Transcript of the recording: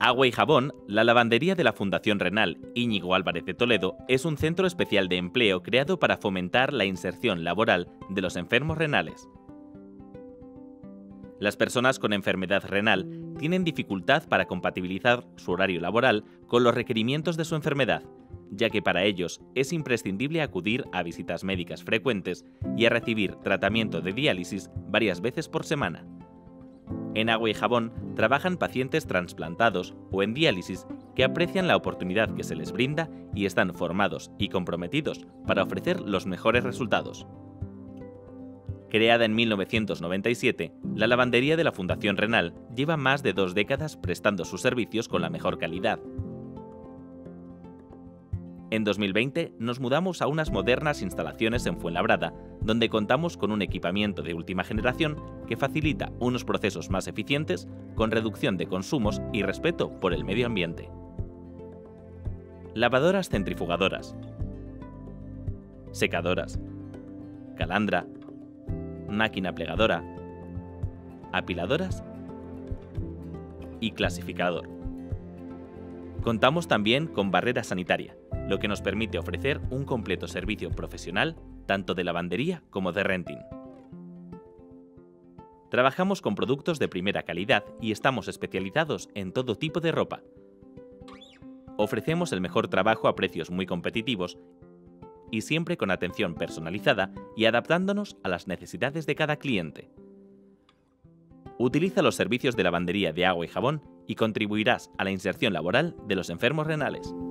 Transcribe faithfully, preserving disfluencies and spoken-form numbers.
Agua y Jabón, la lavandería de la Fundación Renal Íñigo Álvarez de Toledo, es un centro especial de empleo creado para fomentar la inserción laboral de los enfermos renales. Las personas con enfermedad renal tienen dificultad para compatibilizar su horario laboral con los requerimientos de su enfermedad, ya que para ellos es imprescindible acudir a visitas médicas frecuentes y a recibir tratamiento de diálisis varias veces por semana. En Agua y Jabón trabajan pacientes trasplantados o en diálisis que aprecian la oportunidad que se les brinda y están formados y comprometidos para ofrecer los mejores resultados. Creada en mil novecientos noventa y siete, la lavandería de la Fundación Renal lleva más de dos décadas prestando sus servicios con la mejor calidad. En dos mil veinte nos mudamos a unas modernas instalaciones en Fuenlabrada, donde contamos con un equipamiento de última generación que facilita unos procesos más eficientes, con reducción de consumos y respeto por el medio ambiente. Lavadoras centrifugadoras, secadoras, calandra, máquina plegadora, apiladoras y clasificador. Contamos también con barrera sanitaria, lo que nos permite ofrecer un completo servicio profesional tanto de lavandería como de renting. Trabajamos con productos de primera calidad y estamos especializados en todo tipo de ropa. Ofrecemos el mejor trabajo a precios muy competitivos y siempre con atención personalizada y adaptándonos a las necesidades de cada cliente. Utiliza los servicios de lavandería de Agua y Jabón y contribuirás a la inserción laboral de los enfermos renales.